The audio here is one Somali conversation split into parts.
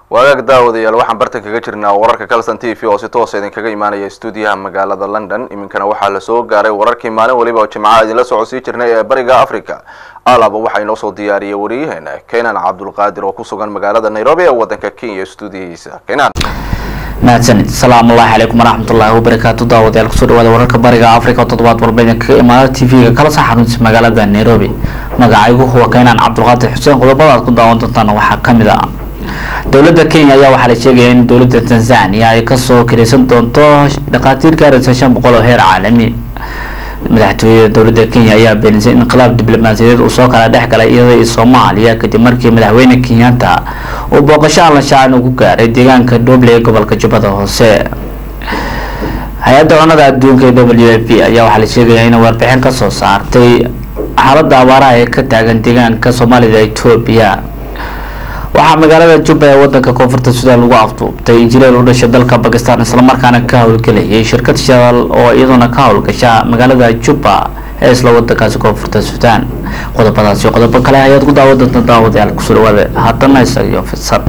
wadaag daawadayaal waxaan bartan kaga jirnaa wararka Kalsan TV oo si toos ah idin kaga imaanaya stuudiyaha magaalada London. iminkana waxaa la soo gaaray wararkii maalin waliba oo Jimcaha idin la socodsiin jirnay ee bariga Afrika. alaba waxa inoo soo diyaariyay wariyaheena Keenan Cabdulqaadir oo ku sugan magaalada Nairobi ee wadanka Kenya stuudiyihiisa. Keenan السلام الله عليكم ورحمة الله وبركاته. داود الكسور وهذا ورك بريغا أفريقيا وتطبيقات والبين كإمارات تي في كلا صحن مجال نيروبي مقاعده هو كينان عبد القادر حسين قضبات كنت داود تطلع وحكم ذا دولة كينيا يا وحلا شيء دولة تنزانيا يكسو كريسن تونتوش دقاتير كارثة شام بقوله هير عالمي madaxtooyada dowladda Kenya ayaa beenisay inqilaab diblomaasiyadeed uu soo kala dhex galay iyadoo Soomaaliya kadib markii madaxweyne Kenyatta uu booqasho la shaacan ugu gaaray deegaanka Doble ee gobolka Jubbada Hoose. hay'adda cunnada adduunka ee WFP ayaa waxa la sheegay in warbixin ka soo saartay xaaladda abaaraha ee ka taagan deegaanka Soomaalida Itoobiya. waxaa magaalada Juba ee wadanka koonfurta Suudaan lagu afduubtay injineer u dhashay dalka Pakistan isla markaana ka howlgalayay shirkad shidaal oo iyaduna ka howlgasha magaalada Juba ee isla wadankaas koonfurta Suudaan. qodobadaas iyo qodobo kale ayaad ku daawadayaal ku soo dhawaada haddana isaga fidsan.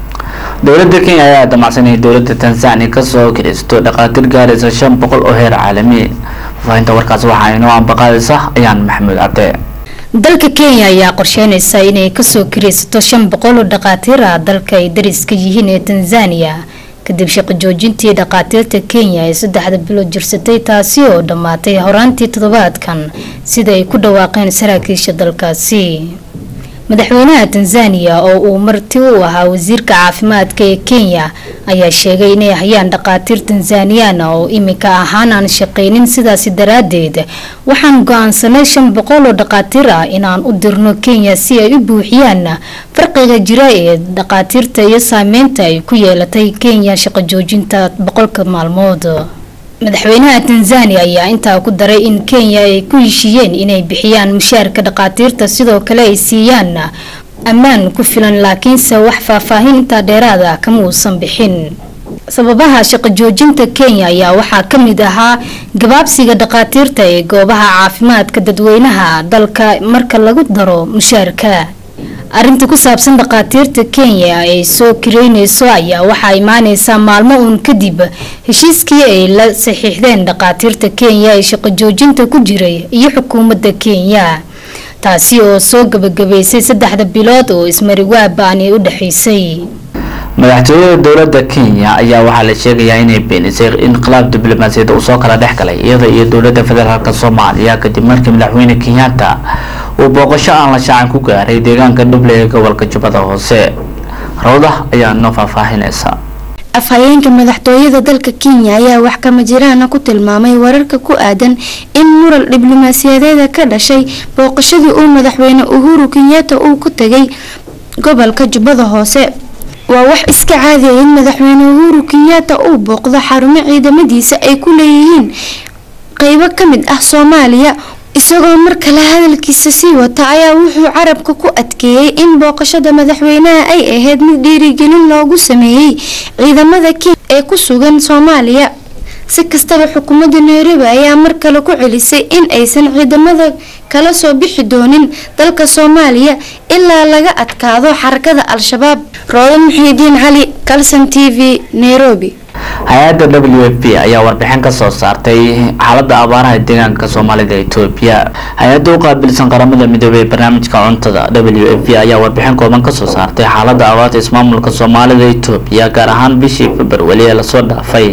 dowladda Kenya ayaa damacsanay dowladda Tanzania ka soo kiraysto dhaqaatiir gaaraysa 500 oo heer caalami. faafinta warkaas waxa inoo ambaqaadaysa ayaan Maxamuud Cabde. dalka Kenya ayaa qorsheynaysa inay ka soo kiraysato 500 oo dhaqaatiir ah dalka ay dariska yihiin ee Tanzania kadib shaqo joojintii dhaqaatiirta Kenya ee 3 bilood jirsatay taasi oo dhamaatay horaantii toddobaadkan sida ay ku dhawaaqeen saraakiisha dalkaasi. madaxweynaha Tanzania oo uu marti u ahaa wasiirka caafimaadka ee Kenya ayaa sheegay inay hayaan dhaqaatiir Tanzanian oo imika ahaan aan shaqeynin sidaas daraadeed waxaan go'aansanay 500 oo dhaqaatiir ah inaan u dirno Kenya si ay u buuxiyaan farqiga jira ee dhaqaatiirta iyo saameynta ay ku yeelatay Kenya shaqo joojinta 100 maalmood. madaxweynaha Tanzania ayaa intaa ku daray in Kenya ay ku heshiiyeen inay bixiyaan mushaarka dhaqaatiirta sidoo kale ay siiyaan ammaan ku filan laakiin se wax faahfaahin inta dheeraad ah kama uusan bixin. sababaha shaqo joojinta Kenya ayaa waxaa ka mid ahaa gabaabsiga dhaqaatiirta ee goobaha caafimaadka dadweynaha dalka marka lagu daro mushaarka. arinta ku saabsan dhaqaatiirta Kenya ay soo kireynayso ayaa waxa imaanaysa maalmo uun kadib heshiiskii ay la saxiixdeen dhaqaatiirta Kenya ee shaqo joojinta ku jiray iyo xukuumadda Kenya taasi oo soo gabagabeysay 3 bilood oo ismariwaab aan u dhaxaysay. madaxtooyada dowladda Kenya ayaa waxa la sheegay inay beenisay inqilaab diblomaasiyadeed uu soo kala dhex galay iyada iyo dowladda federaalka Soomaaliya kadib markii madaxweyne Kenyatta uu booqasho la shaacan ku gaaray deegaanka Doble ee gobolka Jubbada Hoose. rawda ayaa noo faahfaahinaysa. afhayeenka madaxtooyada dalka Kenya ayaa wax kama jiraan ku tilmaamay wararka ku aadan in muran diblomaasiyadeed ka dhashay booqashadii uu madaxweyne Uhuru Kenyatta uu ku tagay gobolka Jubbada Hoose. waa wax iska caadi ah in madaxweyne Uhuru Kenyatta uu booqdo xarumo ciidamadiisa ay ku leeyihiin qaybo kamid ah Soomaaliya isagoo marka la hadalkiisa sii wata ayaa wuxuu carabka ku adkeeyay in booqashada madaxweynaha ay ahayd mid dhiirigelin loogu sameeyay ciidamada Kenya ee ku sugan Soomaaliya. si kastaba xukuumadda Nairobi ayaa mar kale ku celisay in aysan ciidamada kala soo bixi doonin dalka Soomaaliya ilaa laga adkaado xarakada Al-Shabaab. Rodan Muhiidiin Ali, Kalsan TV, Nairobi. hay'adda WFP ayaa warbixin ka soo saartay xaaladda abaaraha deegaanka Soomaalida Itoobiya. hay'adda u qaabilsan qaramada midoobay ee barnaamijka cuntada WFP ayaa warbixin kooban ka soo saartay xaaladda abaarta ismaamulka Soomaalida Itoobiya gaar ahaan bishii Febraayo ee la soo dhaafay.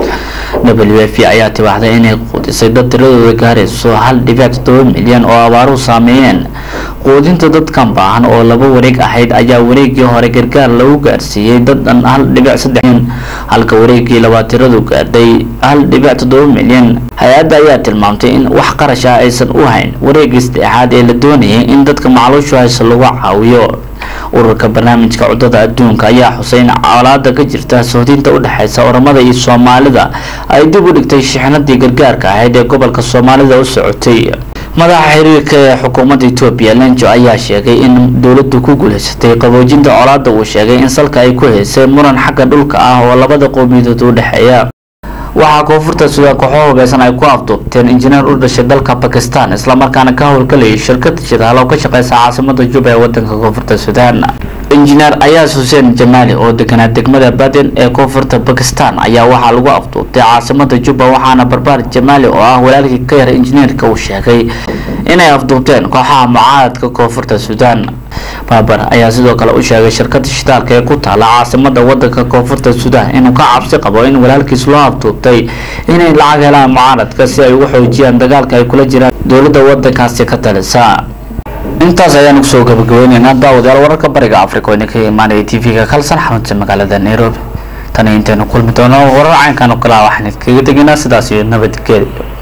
WFP ayaa tibaaxday inay quudisay dad tiradooda gaarayso 1.7 milyan oo abaaruhu saameeyeen. quudinta dadkan baahan oo laba wareeg ahayd ayaa wareegii hore gargaar lagu gaarsiiyay dad dhan 1.3 milyan halka wareegii labaad tiradu gaadhay 1.7 milyan. hay'adda ayaa tilmaamtay in wax qarash ah aysan u hayn wareegii saddexaad ee la doonayay in dadka macluusha hayso lagu caawiyo. ururka barnaamijka cuntada adduunka ayaa xuseyn colaadda ka jirta soodinta u dhaxaysa Oromada iyo Soomaalida ay dib u dhigtay shixnadii gargaarka ahayd ee gobolka Soomaalida u socotay. madaxa xiriirka ee xukuumadda Itoobiya Lenjo ayaa sheegay in dowladdu ku guuleysatay qaboojinta colaadda uu sheegay in salka ay ku haysay muran xagga dhulka ah oo labada qowmiyadood u dhaxeeya. waxaa koonfurta Suudaan kooxo hubeysan ay ku afduubteen injineer u dhashay dalka Pakistan isla markaana ka howlgalay shirkad shidaal oo ka shaqeysa caasimada Juba ee wadanka koonfurta Suudaan. injineer Ayaas Hussein Jamaali oo deganaa degmada Baden ee koonfurta Pakistan ayaa waxaa lagu afduubtay caasimada Juba waxaana barbaar Jamaali oo ah walaalkii ka yar injineerka uu sheegay inay afduubteen kooxaha mucaaradka koonfurta Suudaan. Barbaar ayaa sidoo kale u sheegay shirkadda shidaalka ee ku taala caasimada wadanka koonfurta Suudaan inuu ka cabsi qabo in walaalkiis loo afduubtay inay lacag helaan mucaaradka si ay ugu xoojiyaan dagaalka ay kula jiraan dowladda wadankaasi ka talisa. intaas ayaan ku soo gabagabeynaynaa daawadayaal wararka bariga Afrika oo ka imaanaya TV-ga Kalsan xarunta magaalada Nairobi. tan intaanu kulmi doono warar caynkan oo kala waxaan kaga teginaa sidaas iyo nabadgelyo.